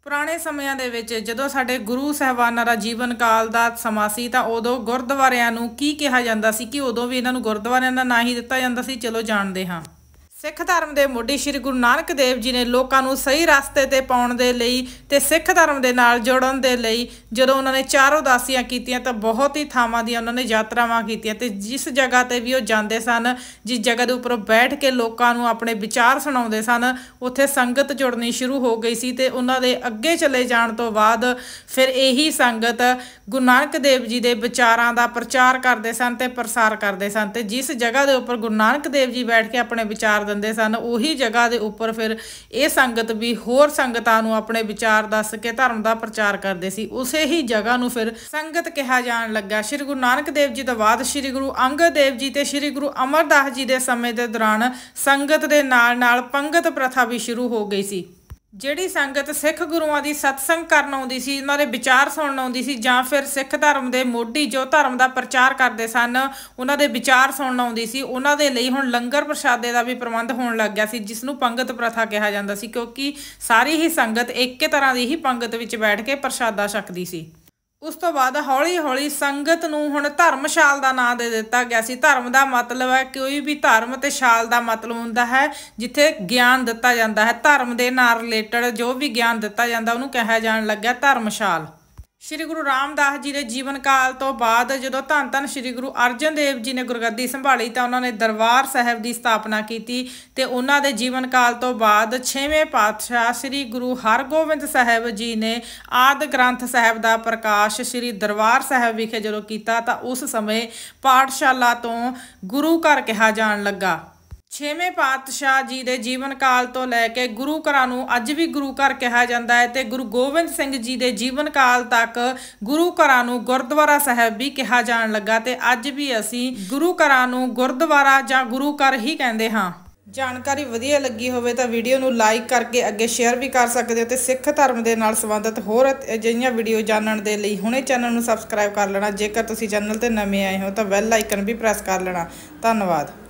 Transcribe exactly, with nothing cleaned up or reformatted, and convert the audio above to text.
ਪੁਰਾਣੇ ਸਮਿਆਂ ਦੇ ਵਿੱਚ ਜਦੋਂ ਸਾਡੇ ਗੁਰੂ ਸਾਹਿਬਾਨਾਂ ਦਾ ਜੀਵਨ ਕਾਲ ਦਾ ਸਮਾਂ ਸੀ ਤਾਂ ਉਦੋਂ ਗੁਰਦੁਆਰਿਆਂ ਨੂੰ ਕੀ ਕਿਹਾ ਜਾਂਦਾ ਸੀ ਕਿ ਉਦੋਂ ਵੀ ਇਹਨਾਂ ਨੂੰ ਗੁਰਦੁਆਰਿਆਂ ਦਾ ਨਾਂ ਹੀ ਦਿੱਤਾ ਜਾਂਦਾ ਸੀ। ਚਲੋ ਜਾਣਦੇ ਹਾਂ। ਸਿੱਖ ਧਰਮ ਦੇ ਮੋਢੀ ਸ਼੍ਰੀ ਗੁਰੂ ਨਾਨਕ ਦੇਵ ਜੀ ਨੇ ਲੋਕਾਂ ਨੂੰ ਸਹੀ ਰਸਤੇ 'ਤੇ ਪਾਉਣ ਦੇ ਲਈ ਅਤੇ ਸਿੱਖ ਧਰਮ ਦੇ ਨਾਲ ਜੋੜਨ ਦੇ ਲਈ ਜਦੋਂ ਉਹਨਾਂ ਨੇ ਚਾਰ ਉਦਾਸੀਆਂ ਕੀਤੀਆਂ ਤਾਂ ਬਹੁਤ ਹੀ ਥਾਵਾਂ ਦੀਆਂ ਉਹਨਾਂ ਨੇ ਯਾਤਰਾਵਾਂ ਕੀਤੀਆਂ ਅਤੇ ਜਿਸ ਜਗ੍ਹਾ 'ਤੇ ਵੀ ਉਹ ਜਾਂਦੇ ਸਨ, ਜਿਸ ਜਗ੍ਹਾ ਦੇ ਉੱਪਰ ਬੈਠ ਕੇ ਲੋਕਾਂ ਨੂੰ ਆਪਣੇ ਵਿਚਾਰ ਸੁਣਾਉਂਦੇ ਸਨ, ਉੱਥੇ ਸੰਗਤ ਜੁੜਨੀ ਸ਼ੁਰੂ ਹੋ ਗਈ ਸੀ। ਅਤੇ ਉਹਨਾਂ ਦੇ ਅੱਗੇ ਚਲੇ ਜਾਣ ਤੋਂ ਬਾਅਦ ਫਿਰ ਇਹੀ ਸੰਗਤ ਗੁਰੂ ਨਾਨਕ ਦੇਵ ਜੀ ਦੇ ਵਿਚਾਰਾਂ ਦਾ ਪ੍ਰਚਾਰ ਕਰਦੇ ਸਨ ਅਤੇ ਪ੍ਰਸਾਰ ਕਰਦੇ ਸਨ। ਅਤੇ ਜਿਸ ਜਗ੍ਹਾ ਦੇ ਉੱਪਰ ਗੁਰੂ ਨਾਨਕ ਦੇਵ ਜੀ ਬੈਠ ਕੇ ਆਪਣੇ ਵਿਚਾਰ ਦਿੰਦੇ ਸਨ, ਉਹੀ ਜਗ੍ਹਾ ਦੇ ਉੱਪਰ ਫਿਰ ਇਹ ਸੰਗਤ ਵੀ ਹੋਰ ਸੰਗਤਾਂ ਨੂੰ ਆਪਣੇ ਵਿਚਾਰ ਦੱਸ ਕੇ ਧਰਮ ਦਾ ਪ੍ਰਚਾਰ ਕਰਦੇ ਸੀ। ਉਸੇ ਹੀ ਜਗ੍ਹਾ ਨੂੰ ਫਿਰ ਸੰਗਤ ਕਿਹਾ ਜਾਣ ਲੱਗਾ। ਸ਼੍ਰੀ ਗੁਰੂ ਨਾਨਕ ਦੇਵ ਜੀ ਤੋਂ ਬਾਅਦ ਸ਼੍ਰੀ ਗੁਰੂ ਅੰਗਦ ਦੇਵ ਜੀ ਤੇ ਸ਼੍ਰੀ ਗੁਰੂ ਅਮਰਦਾਸ ਜੀ ਦੇ ਸਮੇਂ ਦੇ ਦੌਰਾਨ ਸੰਗਤ ਦੇ ਨਾਲ ਨਾਲ ਪੰਗਤ ਪ੍ਰਥਾ ਵੀ ਸ਼ੁਰੂ ਹੋ ਗਈ ਸੀ। ਜਿਹੜੀ ਸੰਗਤ ਸਿੱਖ ਗੁਰੂਆਂ ਦੀ ਸਤਸੰਗ ਕਰਨ ਆਉਂਦੀ ਸੀ, ਉਹਨਾਂ ਦੇ ਵਿਚਾਰ ਸੁਣਨ ਆਉਂਦੀ ਸੀ, ਜਾਂ ਫਿਰ ਸਿੱਖ ਧਰਮ ਦੇ ਮੋਢੀ ਜੋ ਧਰਮ ਦਾ ਪ੍ਰਚਾਰ ਕਰਦੇ ਸਨ ਉਹਨਾਂ ਦੇ ਵਿਚਾਰ ਸੁਣਨ ਆਉਂਦੀ ਸੀ, ਉਹਨਾਂ ਦੇ ਲਈ ਹੁਣ ਲੰਗਰ ਪ੍ਰਸ਼ਾਦੇ ਦਾ ਵੀ ਪ੍ਰਬੰਧ ਹੋਣ ਲੱਗ ਗਿਆ ਸੀ, ਜਿਸ ਨੂੰ ਪੰਗਤ ਪ੍ਰਥਾ ਕਿਹਾ ਜਾਂਦਾ ਸੀ, ਕਿਉਂਕਿ ਸਾਰੀ ਹੀ ਸੰਗਤ ਇੱਕ ਤਰ੍ਹਾਂ ਦੀ ਹੀ ਪੰਗਤ ਵਿੱਚ ਬੈਠ ਕੇ ਪ੍ਰਸ਼ਾਦਾ ਛਕਦੀ ਸੀ। ਉਸ ਤੋਂ ਬਾਅਦ ਹੌਲੀ ਹੌਲੀ ਸੰਗਤ ਨੂੰ ਹੁਣ ਧਰਮਸ਼ਾਲ ਦਾ ਨਾਂ ਦੇ ਦਿੱਤਾ ਗਿਆ ਸੀ। ਧਰਮ ਦਾ ਮਤਲਬ ਹੈ ਕੋਈ ਵੀ ਧਰਮ, ਅਤੇ ਸ਼ਾਲ ਦਾ ਮਤਲਬ ਹੁੰਦਾ ਹੈ ਜਿੱਥੇ ਗਿਆਨ ਦਿੱਤਾ ਜਾਂਦਾ ਹੈ। ਧਰਮ ਦੇ ਨਾਲ ਰਿਲੇਟਡ ਜੋ ਵੀ ਗਿਆਨ ਦਿੱਤਾ ਜਾਂਦਾ ਉਹਨੂੰ ਕਿਹਾ ਜਾਣ ਲੱਗਿਆ ਧਰਮਸ਼ਾਲ। ਸ਼੍ਰੀ ਗੁਰੂ ਰਾਮਦਾਸ ਜੀ ਦੇ ਜੀਵਨ ਕਾਲ ਤੋਂ ਬਾਅਦ ਜਦੋਂ ਧੰਨ ਧੰਨ ਸ਼੍ਰੀ ਗੁਰੂ ਅਰਜਨ ਦੇਵ ਜੀ ਨੇ ਗੁਰਗੱਦੀ ਸੰਭਾਲੀ ਤਾਂ ਉਹਨਾਂ ਨੇ ਦਰਬਾਰ ਸਾਹਿਬ ਦੀ ਸਥਾਪਨਾ ਕੀਤੀ। ਅਤੇ ਉਹਨਾਂ ਦੇ ਜੀਵਨ ਕਾਲ ਤੋਂ ਬਾਅਦ ਛੇਵੇਂ ਪਾਤਸ਼ਾਹ ਸ਼੍ਰੀ ਗੁਰੂ ਹਰਗੋਬਿੰਦ ਸਾਹਿਬ ਜੀ ਨੇ ਆਦਿ ਗ੍ਰੰਥ ਸਾਹਿਬ ਦਾ ਪ੍ਰਕਾਸ਼ ਸ਼੍ਰੀ ਦਰਬਾਰ ਸਾਹਿਬ ਵਿਖੇ ਜਦੋਂ ਕੀਤਾ ਤਾਂ ਉਸ ਸਮੇਂ ਪਾਠਸ਼ਾਲਾ ਤੋਂ ਗੁਰੂ ਘਰ ਕਿਹਾ ਜਾਣ ਲੱਗਾ। ਛੇਵੇਂ ਪਾਤਸ਼ਾਹ ਜੀ ਦੇ ਜੀਵਨ ਕਾਲ ਤੋਂ ਲੈ ਕੇ ਗੁਰੂ ਘਰਾਂ ਨੂੰ ਅੱਜ ਵੀ ਗੁਰੂ ਘਰ ਕਿਹਾ ਜਾਂਦਾ ਹੈ, ਅਤੇ ਗੁਰੂ ਗੋਬਿੰਦ ਸਿੰਘ ਜੀ ਦੇ ਜੀਵਨ ਕਾਲ ਤੱਕ ਗੁਰੂ ਘਰਾਂ ਨੂੰ ਗੁਰਦੁਆਰਾ ਸਾਹਿਬ ਵੀ ਕਿਹਾ ਜਾਣ ਲੱਗਾ। ਅਤੇ ਅੱਜ ਵੀ ਅਸੀਂ ਗੁਰੂ ਘਰਾਂ ਨੂੰ ਗੁਰਦੁਆਰਾ ਜਾਂ ਗੁਰੂ ਘਰ ਹੀ ਕਹਿੰਦੇ ਹਾਂ। ਜਾਣਕਾਰੀ ਵਧੀਆ ਲੱਗੀ ਹੋਵੇ ਤਾਂ ਵੀਡੀਓ ਨੂੰ ਲਾਈਕ ਕਰਕੇ ਅੱਗੇ ਸ਼ੇਅਰ ਵੀ ਕਰ ਸਕਦੇ ਹੋ, ਅਤੇ ਸਿੱਖ ਧਰਮ ਦੇ ਨਾਲ ਸੰਬੰਧਿਤ ਹੋਰ ਅਜਿਹੀਆਂ ਵੀਡੀਓ ਜਾਣਨ ਦੇ ਲਈ ਹੁਣੇ ਚੈਨਲ ਨੂੰ ਸਬਸਕ੍ਰਾਈਬ ਕਰ ਲੈਣਾ। ਜੇਕਰ ਤੁਸੀਂ ਚੈਨਲ 'ਤੇ ਨਵੇਂ ਆਏ ਹੋ ਤਾਂ ਬੈਲ ਆਈਕਨ ਵੀ ਪ੍ਰੈਸ ਕਰ ਲੈਣਾ। ਧੰਨਵਾਦ।